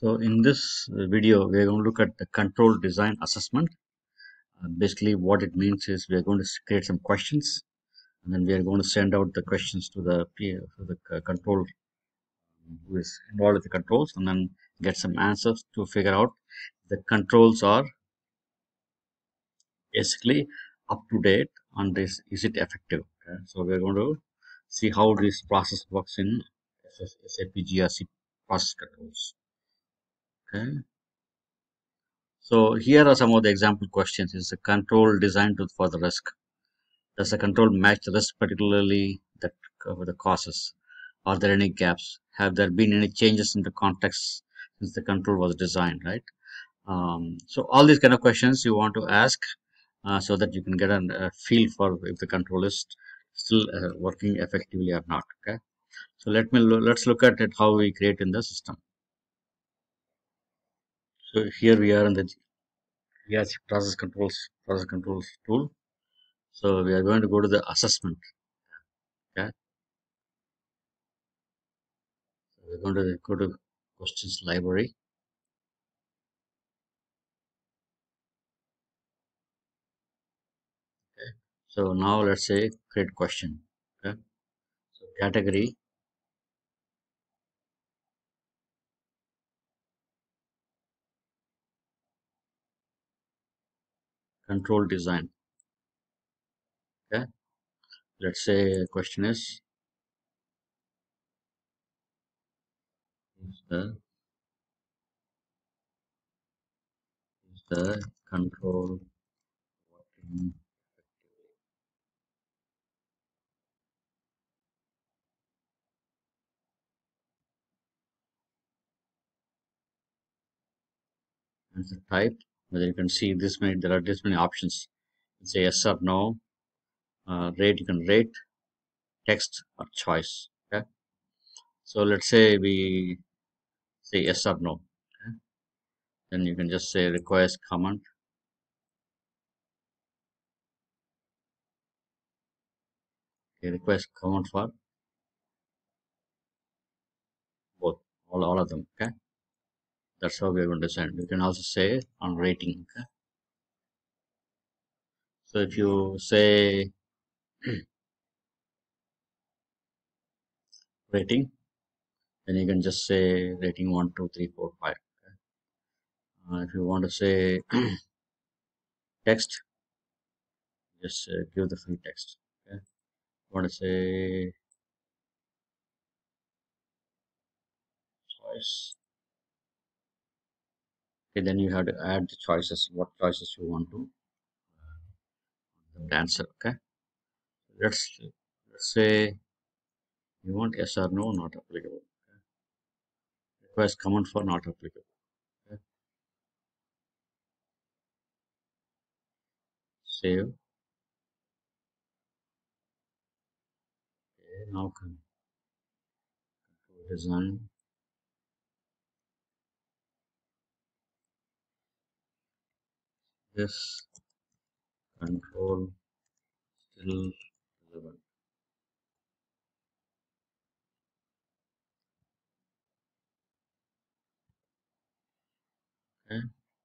So in this video, we are going to look at the control design assessment. Basically, what it means is we are going to create some questions, and then we are going to send out the questions to the control who is involved with the controls, and then get some answers to figure out the controls are basically up to date on this. Is it effective? Okay? So we are going to see how this process works in SAP GRC process controls. Okay. So here are some of the example questions. Is the control designed for the risk? Does the control match the risk, particularly that cover the causes? Are there any gaps? Have there been any changes in the context since the control was designed, right? So all these kind of questions you want to ask so that you can get a feel for if the control is still working effectively or not. Okay. So let's look at it how we create in the system. So here we are in the process controls tool. So we are going to go to the assessment. Okay. So we're going to go to questions library. Okay. So now let's say create question. Okay. So category, control design. Okay. Let's say question is the control working? Answer type. Whether you can see this many, there are this many options. Say yes or no. Rate, you can rate, text or choice. Okay. So let's say we say yes or no. Okay. Then you can just say requires comment. Okay, requires comment for both, all of them. Okay. That's how we're going to send. You can also say on rating. Okay. So if you say rating, then you can just say rating 1, 2, 3, 4, 5. Okay. If you want to say text, just give the free text. Okay. Want to say choice. Okay, then you have to add the choices, what choices you want to answer. Okay. Let's say you want yes or no, not applicable. Request comment for not applicable. Okay. Save. Okay. Now can design. This control still relevant. Okay.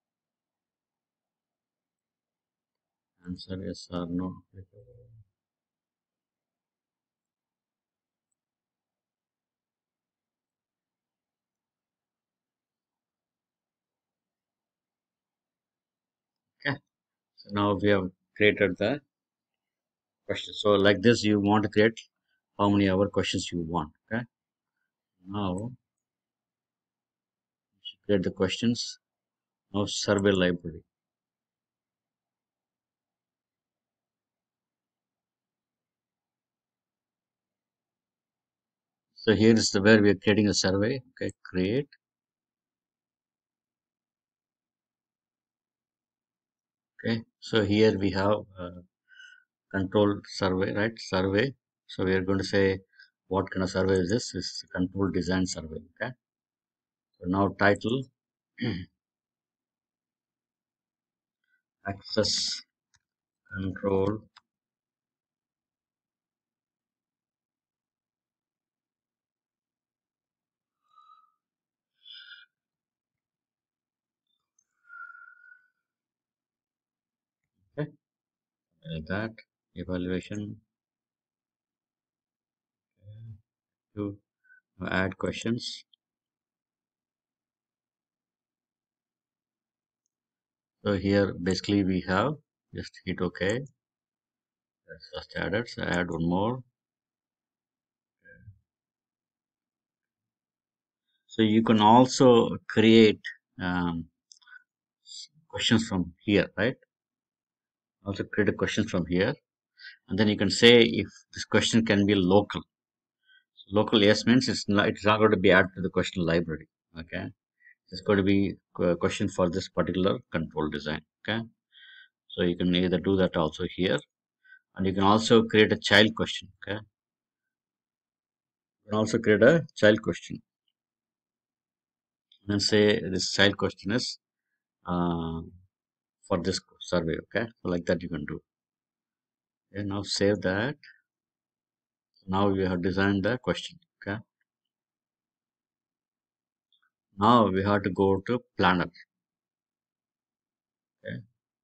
Answer yes or no. Okay. So now we have created the question. So like this, you want to create how many other questions you want. Okay. Now create the questions. Now survey library. So here is the where we are creating a survey. Okay. Create. Okay. So here we have control survey, right? Survey. So we are going to say what kind of survey is this? This is a control design survey. Okay. So now title access control like that. Evaluation. To add questions. So here basically we have just hit OK. That's just added. So add one more. So you can also create questions from here, right? Also create a question from here, and then you can say if this question can be local. So local yes means it's not going to be added to the question library. Okay, it's going to be a question for this particular control design. Okay, so you can either do that also here, and you can also create a child question. Okay, you can also create a child question and then say this child question is uh, for this survey. Okay, so like that you can do. Okay, now save that. Now we have designed the question. Okay, now we have to go to planner. Okay,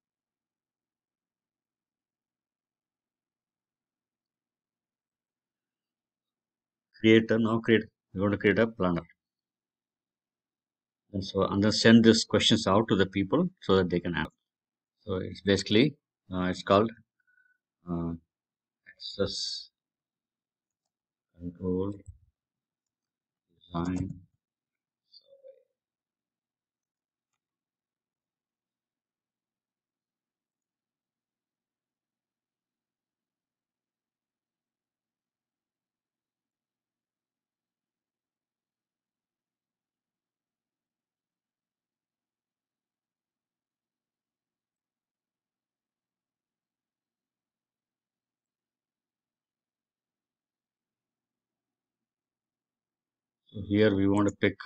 create we're going to create a planner, and then send these questions out to the people so that they can answer. So it's basically it's called uh, access control design. So here we want to pick.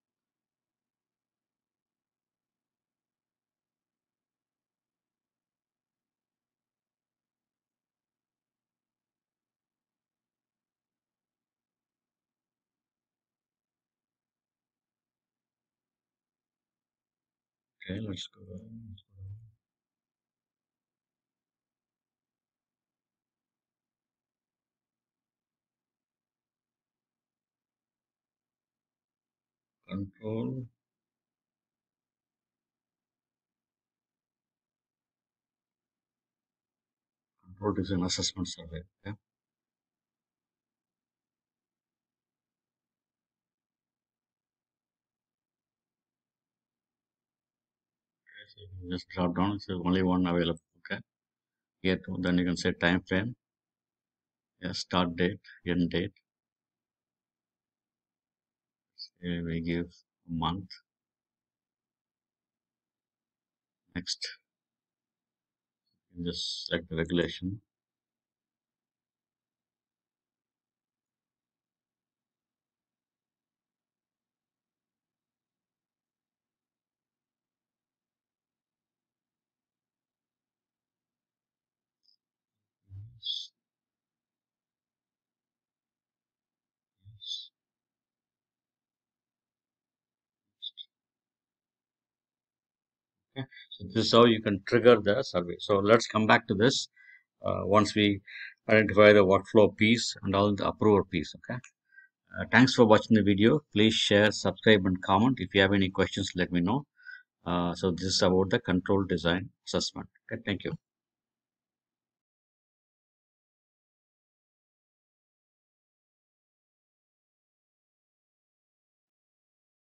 Okay, let's go. Control control design assessment survey. Okay, so you just drop down. It's only one available. Okay, here too. Then you can say time frame. Yeah, start date, end date. Here we give a month. Next, you just select the regulation. Yes, yes. Okay, so this is how you can trigger the survey. So let's come back to this once we identify the workflow piece and all the approval piece. Okay. Thanks for watching the video. Please share, subscribe, and comment. If you have any questions, let me know. So this is about the control design assessment. Okay. Thank you.